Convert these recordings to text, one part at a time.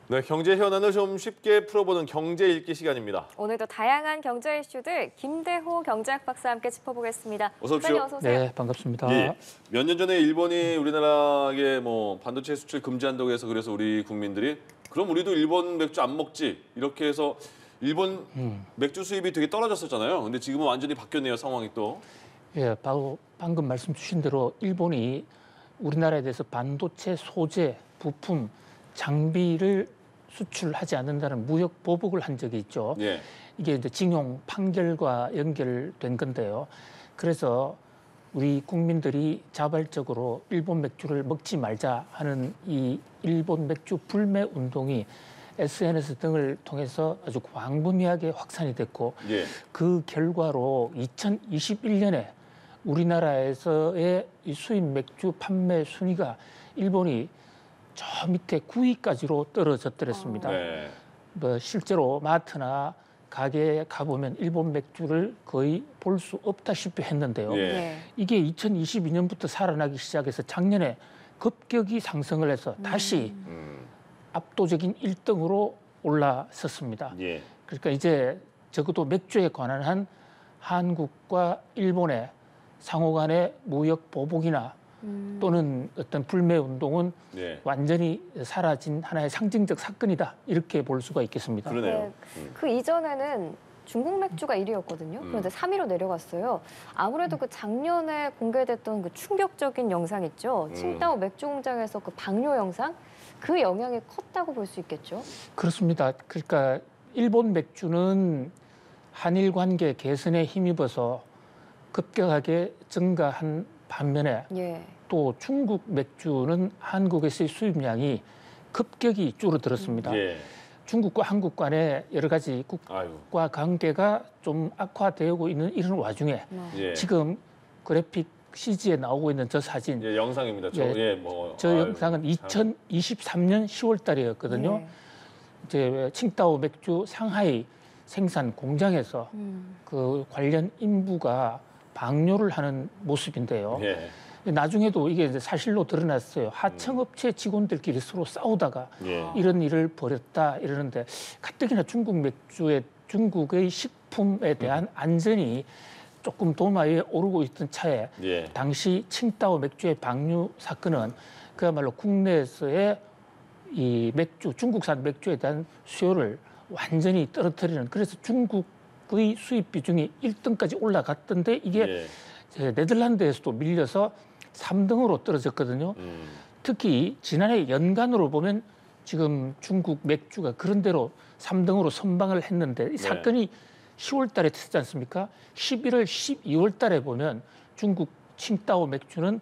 네, 경제 현안을 좀 쉽게 풀어보는 경제 읽기 시간입니다. 오늘도 다양한 경제 이슈들 김대호 경제학 박사와 함께 짚어보겠습니다. 어서 오십시오. 선생님 어서 오세요. 네, 반갑습니다. 예, 몇 년 전에 일본이 우리나라에 반도체 수출 금지한다고 해서 그래서 우리 국민들이 그럼 우리도 일본 맥주 안 먹지 이렇게 해서 일본 맥주 수입이 되게 떨어졌었잖아요. 근데 지금은 완전히 바뀌었네요, 상황이 또. 예, 바로 방금 말씀 주신 대로 일본이 우리나라에 대해서 반도체 소재, 부품, 장비를 수출하지 않는다는 무역 보복을 한 적이 있죠. 예. 이게 이제 징용 판결과 연결된 건데요. 그래서 우리 국민들이 자발적으로 일본 맥주를 먹지 말자 하는 이 일본 맥주 불매 운동이 SNS 등을 통해서 아주 광범위하게 확산이 됐고 예. 그 결과로 2021년에 우리나라에서의 이 수입 맥주 판매 순위가 일본이 저 밑에 9위까지로 떨어졌더랬습니다. 네. 뭐 실제로 마트나 가게에 가보면 일본 맥주를 거의 볼 수 없다시피 했는데요. 예. 네. 이게 2022년부터 살아나기 시작해서 작년에 급격히 상승을 해서 다시 압도적인 1등으로 올라섰습니다. 예. 그러니까 이제 적어도 맥주에 관한 한 한국과 일본의 상호 간의 무역 보복이나 또는 어떤 불매 운동은 예. 완전히 사라진 하나의 상징적 사건이다. 이렇게 볼 수가 있겠습니다. 그러네요. 그 이전에는 중국 맥주가 1위였거든요. 그런데 3위로 내려갔어요. 아무래도 그 작년에 공개됐던 그 충격적인 영상 있죠. 칭따오 맥주 공장에서 그 방류 영상, 그 영향이 컸다고 볼 수 있겠죠. 그렇습니다. 그러니까 일본 맥주는 한일 관계 개선에 힘입어서 급격하게 증가한 반면에 예. 또 중국 맥주는 한국에서의 수입량이 급격히 줄어들었습니다. 예. 중국과 한국 간의 여러 가지 아유. 국가 관계가 좀 악화되고 있는 이런 와중에 예. 지금 그래픽 CG에 나오고 있는 저 사진, 예, 영상입니다. 저 영상은 2023년 10월 달이었거든요. 예. 이제 칭따오 맥주 상하이 생산 공장에서 그 관련 인부가 방뇨를 하는 모습인데요. 예. 나중에도 이게 이제 사실로 드러났어요. 하청업체 직원들끼리 서로 싸우다가 예. 이런 일을 벌였다 이러는데 가뜩이나 중국의 식품에 대한 안전이 조금 도마 위에 오르고 있던 차에 예. 당시 칭따오 맥주의 방류 사건은 그야말로 국내에서의 이 맥주, 중국산 맥주에 대한 수요를 완전히 떨어뜨리는, 그래서 중국의 수입 비중이 1등까지 올라갔던데 이게 네덜란드에서도 밀려서 3등으로 떨어졌거든요. 특히 지난해 연간으로 보면 지금 중국 맥주가 그런 대로 3등으로 선방을 했는데 이 사건이 10월 달에 됐지 않습니까? 11월, 12월 달에 보면 중국 칭따오 맥주는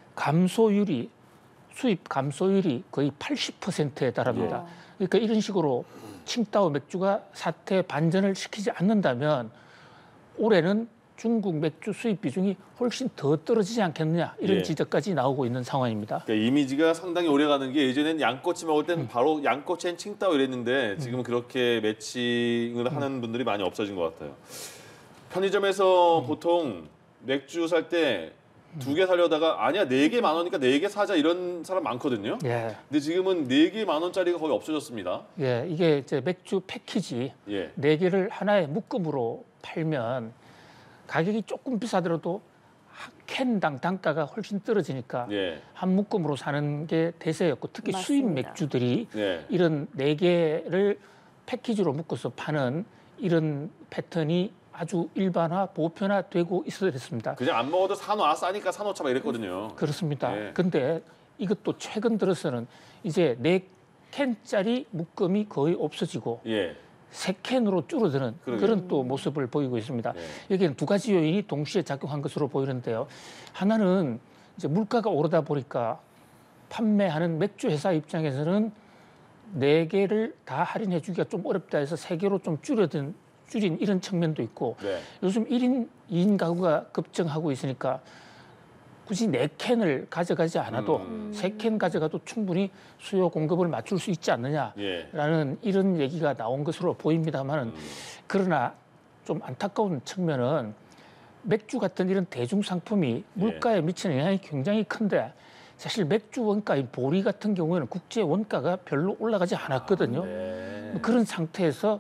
수입 감소율이 거의 80%에 달합니다. 그러니까 이런 식으로 칭따오 맥주가 사태 반전을 시키지 않는다면 올해는 중국 맥주 수입 비중이 훨씬 더 떨어지지 않겠느냐 이런 지적까지 나오고 있는 상황입니다. 그러니까 이미지가 상당히 오래가는 게 예전엔 양꼬치 먹을 땐 바로 양꼬치엔 칭따오 이랬는데 지금은 그렇게 매칭을 하는 분들이 많이 없어진 것 같아요. 편의점에서 보통 맥주 살 때 2개 사려다가 아니야 4개 10,000원이니까 4개 사자 이런 사람 많거든요. 예. 근데 지금은 4개 10,000원짜리가 거의 없어졌습니다. 예, 이게 이제 맥주 패키지 예. 4개를 하나의 묶음으로 팔면 가격이 조금 비싸더라도 한 캔당 단가가 훨씬 떨어지니까 예. 한 묶음으로 사는 게 대세였고, 특히 수입 맞습니다. 맥주들이 예. 이런 4개를 패키지로 묶어서 파는 이런 패턴이 아주 일반화, 보편화되고 있었습니다. 그냥 안 먹어도 사놓아 싸니까 사놓자 막 이랬거든요. 그렇습니다. 예. 근데 이것도 최근 들어서는 이제 4캔짜리 묶음이 거의 없어지고 예. 3캔으로 줄어드는 그러게요. 그런 또 모습을 보이고 있습니다. 네. 여기는 두 가지 요인이 동시에 작용한 것으로 보이는데요. 하나는 이제 물가가 오르다 보니까 판매하는 맥주 회사 입장에서는 4개를 다 할인해 주기가 좀 어렵다 해서 3개로 좀 줄인 이런 측면도 있고, 네. 요즘 1인, 2인 가구가 급증하고 있으니까 굳이 4캔을 가져가지 않아도 3캔 가져가도 충분히 수요 공급을 맞출 수 있지 않느냐라는 이런 얘기가 나온 것으로 보입니다만은, 그러나 좀 안타까운 측면은 맥주 같은 이런 대중 상품이 물가에 미치는 영향이 굉장히 큰데 사실 맥주 원가인 보리 같은 경우에는 국제 원가가 별로 올라가지 않았거든요. 네. 그런 상태에서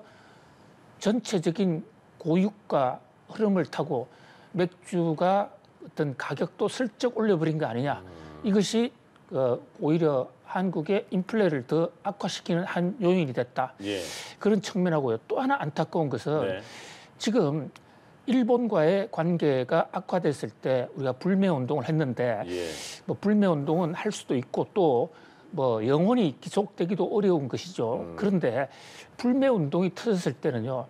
전체적인 고유가 흐름을 타고 맥주가 어떤 가격도 슬쩍 올려버린 거 아니냐. 이것이 오히려 한국의 인플레를 더 악화시키는 한 요인이 됐다. 예. 그런 측면하고요. 또 하나 안타까운 것은 네. 지금 일본과의 관계가 악화됐을 때 우리가 불매 운동을 했는데 예. 뭐 불매 운동은 할 수도 있고 또 뭐 영원히 지속되기도 어려운 것이죠. 그런데 불매 운동이 터졌을 때는요.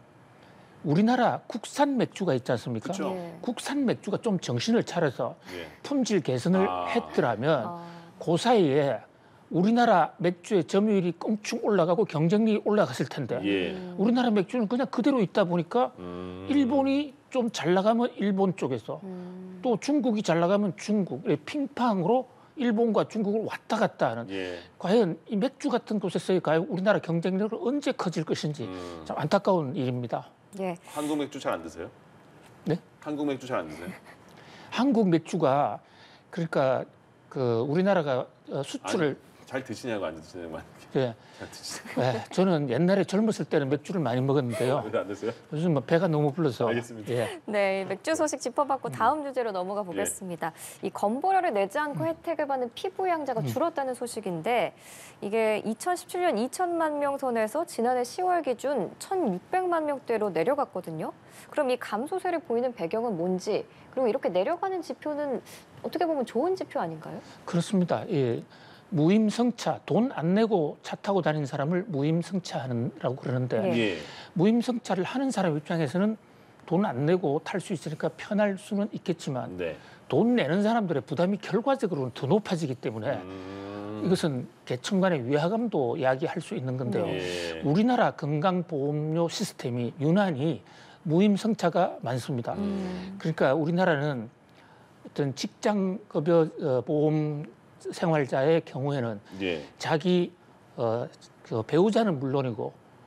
우리나라 국산 맥주가 있지 않습니까? 그쵸. 예. 국산 맥주가 좀 정신을 차려서 예. 품질 개선을 아. 했더라면 아, 그 사이에 우리나라 맥주의 점유율이 껑충 올라가고 경쟁력이 올라갔을 텐데 예. 우리나라 맥주는 그냥 그대로 있다 보니까 일본이 좀 잘 나가면 일본 쪽에서 또 중국이 잘 나가면 중국, 핑퐁으로 일본과 중국을 왔다 갔다 하는 예. 과연 이 맥주 같은 곳에서의 과연 우리나라 경쟁력은 언제 커질 것인지 참 안타까운 일입니다. 예. 한국 맥주 잘 안 드세요? 네? 한국 맥주 잘 안 드세요? 한국 맥주가 그러니까 그 우리나라가 수출을 잘 드시냐고 안 드시냐고 예, 잘 드시냐고. 저는 옛날에 젊었을 때는 맥주를 많이 먹었는데요. 왜 안 드세요? 요즘 뭐 배가 너무 불러서 알겠습니다. 예. 네, 맥주 소식 짚어봤고 다음 주제로 넘어가 보겠습니다. 이 건보료를 내지 않고 혜택을 받는 피부양자가 줄었다는 소식인데 이게 2017년 2천만 명 선에서 지난해 10월 기준 1,600만 명대로 내려갔거든요. 그럼 이 감소세를 보이는 배경은 뭔지 그리고 이렇게 내려가는 지표는 어떻게 보면 좋은 지표 아닌가요? 그렇습니다. 예. 무임승차, 돈 안 내고 차 타고 다니는 사람을 무임승차라고 그러는데 네. 예. 무임승차를 하는 사람 입장에서는 돈 안 내고 탈 수 있으니까 편할 수는 있겠지만 네. 돈 내는 사람들의 부담이 결과적으로는 더 높아지기 때문에 이것은 계층 간의 위화감도 이야기할 수 있는 건데요. 예. 우리나라 건강보험료 시스템이 유난히 무임승차가 많습니다. 그러니까 우리나라는 어떤 직장급여 보험 생활자의 경우에는 예. 자기 그 배우자는 물론이고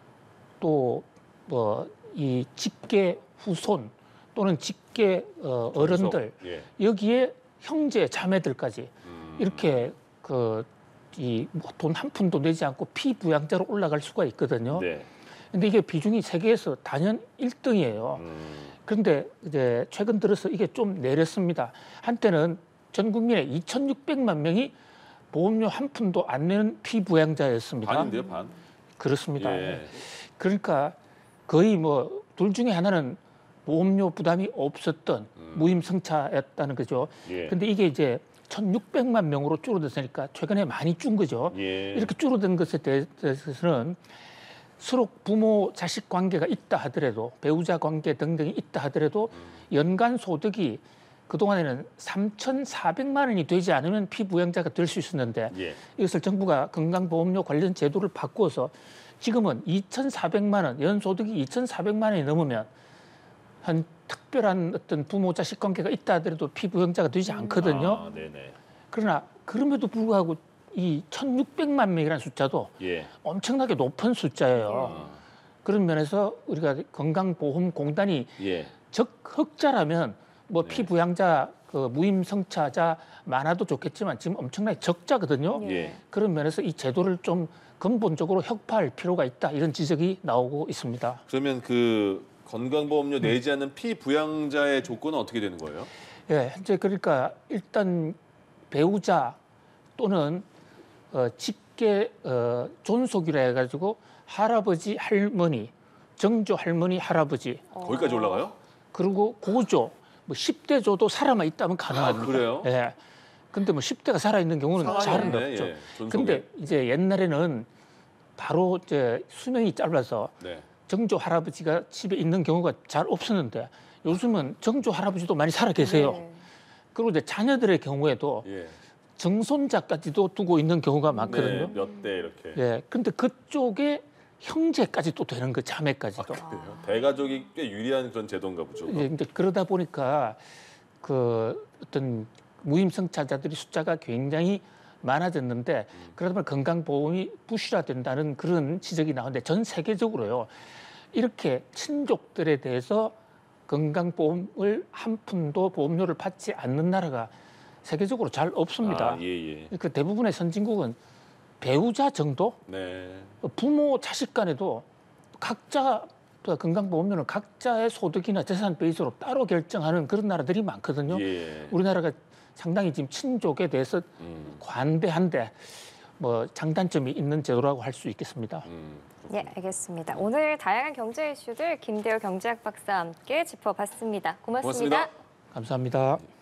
또 뭐 이 직계 후손 또는 직계 어른들 예. 여기에 형제 자매들까지 이렇게 그 이 돈 한 푼도 내지 않고 피부양자로 올라갈 수가 있거든요. 네. 근데 이게 비중이 세계에서 단연 1등이에요. 그런데 이제 최근 들어서 이게 좀 내렸습니다. 한때는 전 국민의 2,600만 명이 보험료 한 푼도 안 내는 피부양자였습니다. 반인데요, 반. 그렇습니다. 예. 그러니까 거의 뭐 둘 중에 하나는 보험료 부담이 없었던 무임승차였다는 거죠. 예. 근데 이게 이제 1,600만 명으로 줄어들었으니까 최근에 많이 준 거죠. 예. 이렇게 줄어든 것에 대해서는 서로 부모 자식 관계가 있다 하더라도 배우자 관계 등등이 있다 하더라도 연간 소득이 그동안에는 3,400만 원이 되지 않으면 피부양자가 될 수 있었는데 예. 이것을 정부가 건강보험료 관련 제도를 바꾸어서 지금은 2,400만 원, 연소득이 2,400만 원이 넘으면 한 특별한 어떤 부모 자식 관계가 있다 하더라도 피부양자가 되지 않거든요. 아, 네네. 그러나 그럼에도 불구하고 이 1,600만 명이라는 숫자도 예. 엄청나게 높은 숫자예요. 그런 면에서 우리가 건강보험공단이 예. 적흑자라면 뭐 네. 피부양자, 그 무임승차자 많아도 좋겠지만 지금 엄청나게 적자거든요. 예. 그런 면에서 이 제도를 좀 근본적으로 혁파할 필요가 있다 이런 지적이 나오고 있습니다. 그러면 그 건강보험료 내지 않는 피부양자의 조건은 어떻게 되는 거예요? 예, 현재 그러니까 일단 배우자 또는 직계 존속이라 해가지고 할아버지, 할머니, 정조 할머니, 할아버지 거기까지 올라가요? 그리고 고조, 뭐 10대조도 살아만 있다면 가능합니다. 그래요? 예. 근데 뭐 10대가 살아 있는 경우는 잘은 상황이 없죠. 예. 존속에. 근데 이제 옛날에는 바로 이제 수명이 짧아서 네. 정조 할아버지가 집에 있는 경우가 잘 없었는데 요즘은 정조 할아버지도 많이 살아 계세요. 네. 그리고 이제 자녀들의 경우에도 예. 정손자까지도 두고 있는 경우가 많거든요. 네, 몇 대 이렇게. 예. 근데 그쪽에 형제까지 또 되는 거 자매까지도. 그래요? 대가족이 꽤 유리한 그런 제도인가 보죠. 예, 근데 그러다 보니까 그 어떤 무임승차자들이 숫자가 굉장히 많아졌는데 그러다 보면 건강보험이 부실화된다는 그런 지적이 나오는데 전 세계적으로요. 이렇게 친족들에 대해서 건강보험을 한 푼도 보험료를 받지 않는 나라가 세계적으로 잘 없습니다. 아, 예. 그 대부분의 선진국은 배우자 정도, 네. 부모 자식 간에도 각자 건강보험료는 각자의 소득이나 재산 베이스로 따로 결정하는 그런 나라들이 많거든요. 예. 우리나라가 상당히 지금 친족에 대해서 관대한데 뭐 장단점이 있는 제도라고 할 수 있겠습니다. 예, 알겠습니다. 오늘 다양한 경제 이슈들 김대호 경제학 박사와 함께 짚어봤습니다. 고맙습니다. 고맙습니다. 감사합니다.